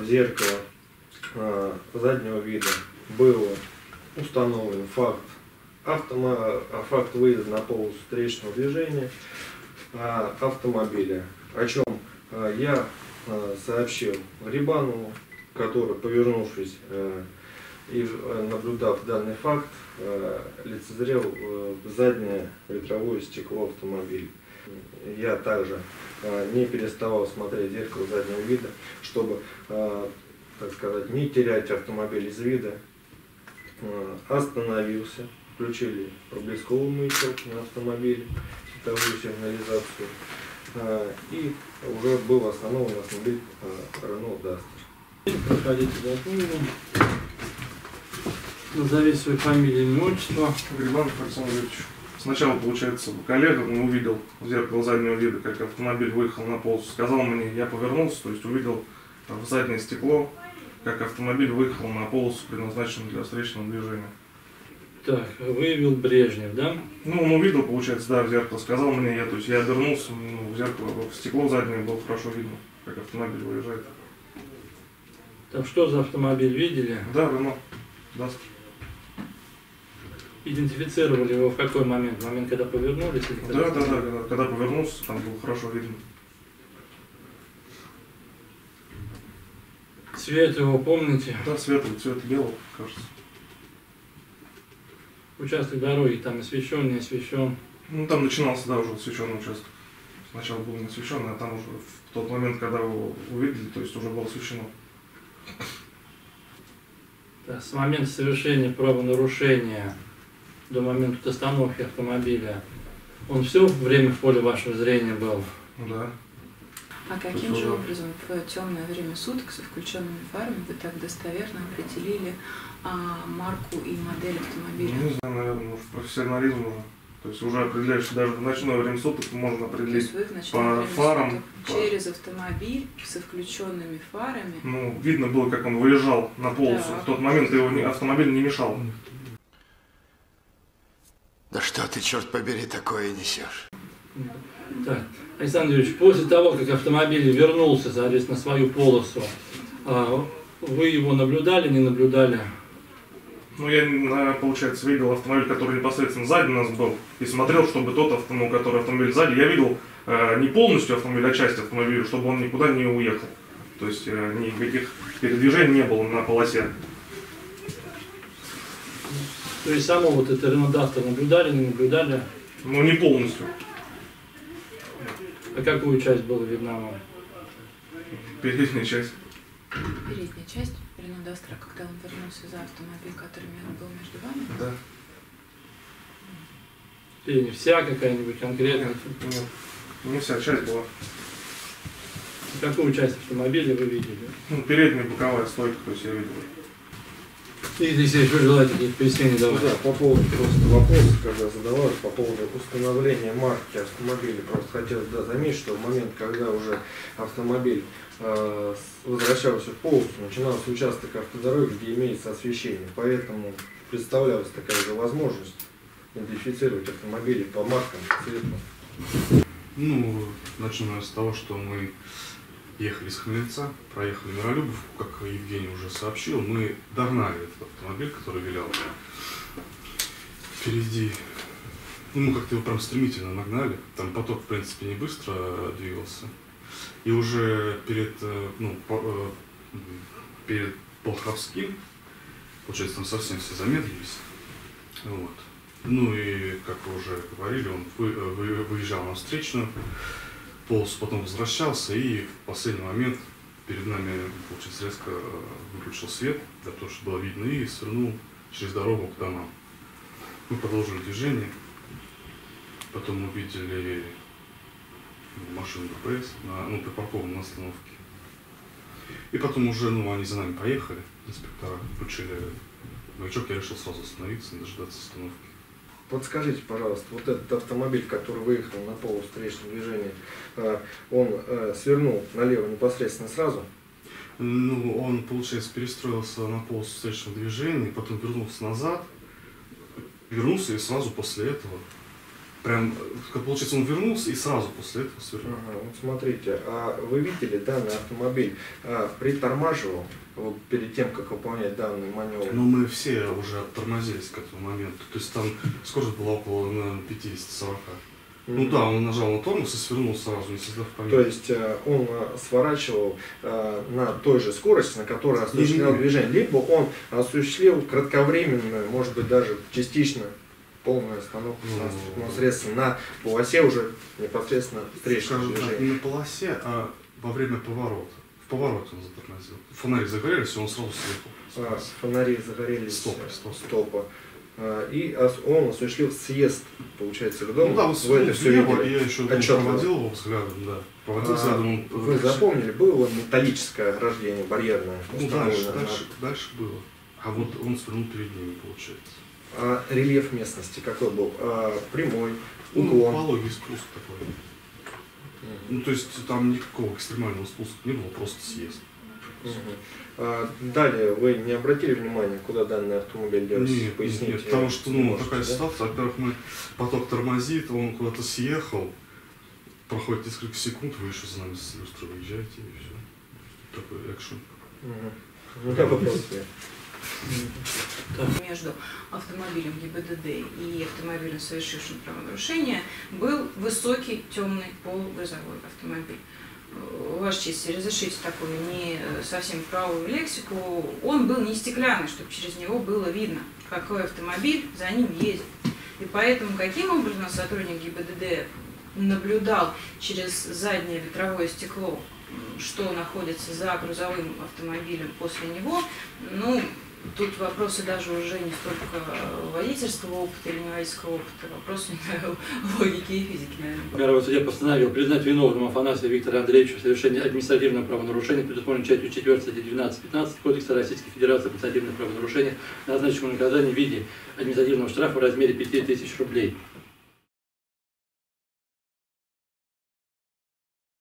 зеркало заднего вида был установлен факт выезда на полосу встречного движения автомобиля, о чем я сообщил Рибанову, который, повернувшись и наблюдав данный факт, лицезрел заднее ветровое стекло автомобиля. Я также не переставал смотреть в зеркало заднего вида, чтобы, так сказать, не терять автомобиль из вида. Остановился, включили проблесковый маячок на автомобиле, световую сигнализацию, и уже был остановлен автомобиль Renault Duster. Проходите за книгу. Назови свою фамилию, имя, отчество. Грибанов Александр Юрьевич. Сначала, получается, коллега увидел в зеркало заднего вида, как автомобиль выехал на полосу. Сказал мне, я повернулся, то есть увидел в заднее стекло, как автомобиль выехал на полосу, предназначенную для встречного движения. Так, выявил Брежнев, да? Ну, он увидел, получается, да, в зеркало. Сказал мне, то есть я обернулся, в зеркало, в стекло заднее было хорошо видно, как автомобиль выезжает. Там что за автомобиль видели? Да, Renault Duster. Идентифицировали его в какой момент? В момент, когда повернулись? Или когда когда повернулся, там было хорошо видно. Цвет его помните? Да, светлый, цвет белого, кажется. Участок дороги там освещен, не освещен? Ну, там начинался, да, уже освещенный участок. Сначала был не освещенный, а там уже в тот момент, когда его увидели, то есть уже было освещено. Да, с момента совершения правонарушения до момента остановки автомобиля, он все время в поле вашего зрения был? Да. А каким же образом в темное время суток со включенными фарами вы так достоверно определили марку и модель автомобиля? Ну, не знаю, наверное, может, профессионализм уже. То есть уже определяешь, даже в ночное время суток можно определить по фарам. Через автомобиль со включенными фарами. Ну, видно было, как он выезжал на полосу. Да. В тот момент его автомобиль не мешал. Да что ты, черт побери, такое несешь? Так, Александр Юрьевич, после того, как автомобиль вернулся, соответственно, на свою полосу, вы его наблюдали, не наблюдали? Ну, я, получается, видел автомобиль, который непосредственно сзади нас был, и смотрел, чтобы тот автомобиль, который автомобиль сзади, я видел не полностью автомобиль, а часть автомобиля, чтобы он никуда не уехал. То есть никаких передвижений не было на полосе. То есть само вот это Renault Duster наблюдали, не наблюдали? Ну, не полностью. А какую часть было видна вам? Передняя часть. Передняя часть Renault Duster, когда он вернулся за автомобиль, который был между вами? Да. И не вся какая-нибудь конкретная? Нет, не вся часть была. Какую часть автомобиля вы видели? Ну, передняя боковая стойка, то есть я видел. Игорь Алексеевич, вы желаете какие-то пояснения давать? Да, по поводу просто вопроса, когда задавали, по поводу установления марки автомобиля, просто хотелось заметить, что в момент, когда уже автомобиль возвращался в полосу, начинался участок автодороги, где имеется освещение, поэтому представлялась такая же возможность идентифицировать автомобили по маркам цвету. Ну, начнем с того, что мы ехали с Хмельница, проехали Миролюбовку, как Евгений уже сообщил, мы догнали этот автомобиль, который вилял впереди. Ну, мы как-то его прям стремительно нагнали, там поток, в принципе, не быстро двигался. И уже перед Болховским, получается, там совсем все замедлились. Вот. Ну и, как вы уже говорили, он выезжал на встречную полосу, потом возвращался и в последний момент перед нами, получается, резко выключил свет, для того, чтобы было видно, и свернул через дорогу к домам. Мы продолжили движение, потом увидели машину ДПС, припаркованную на остановке. И потом уже, они за нами поехали, инспектора, включили маячок, я решил сразу остановиться, не дожидаться остановки. Подскажите, пожалуйста, вот этот автомобиль, который выехал на полосу встречного движения, он свернул налево непосредственно сразу? Ну, он, получается, перестроился на полосу встречного движения, потом вернулся назад, вернулся и сразу после этого прям, получается, он вернулся и сразу после этого свернул. Ага, вот смотрите, а вы видели, данный автомобиль притормаживал вот перед тем, как выполнять данный маневр? Но мы все уже оттормозились к этому моменту. То есть там скорость была около, наверное, 50-40. Ну да, он нажал на тормоз и свернул сразу, не создав помехи. То есть он сворачивал на той же скорости, на которой осуществлял движение, либо он осуществил кратковременную, может быть даже частично полную остановку транспортного средства на полосе уже непосредственно встречного Скажем так, не движения. на полосе, а во время поворота. В повороте он затормозил. Фонари загорелись, и он сразу съехал. Фонари загорелись, Стопа. И он осуществил съезд, получается, в дом. Ну да, Вы это все видели? я еще проводил его взглядом, да. Проводил взглядом, он... Вы запомнили, было металлическое ограждение, барьерное? Ну дальше было. А вот он свернул перед ними, получается. А рельеф местности какой был? Прямой, Ну, уклон? пологий спуск такой. Ну, то есть там никакого экстремального спуска не было, просто съезд. Далее вы не обратили внимания, куда данный автомобиль делся? Нет, потому что такая ситуация, во-первых, поток тормозит, он куда-то съехал, проходит несколько секунд, вы еще за нами с люстры выезжаете и все. Такой экшен. У меня вопрос нет. Между автомобилем ГИБДД и автомобилем, совершившим правонарушение, был высокий темный полугрузовой автомобиль. Ваша честь, разрешите такую не совсем правовую лексику, он был не стеклянный, чтобы через него было видно, какой автомобиль за ним едет. И поэтому каким образом сотрудник ГИБДД наблюдал через заднее ветровое стекло, что находится за грузовым автомобилем после него, ну, тут вопросы даже уже не столько водительского опыта или не водительского опыта, вопрос логики и физики, наверное. Первый судья постановил признать виновным Афанасия Виктора Андреевича в совершении административного правонарушения, предусмотренного частью 4 статьи 12-15 Кодекса Российской Федерации административных правонарушений, назначить ему наказание в виде административного штрафа в размере 5000 рублей.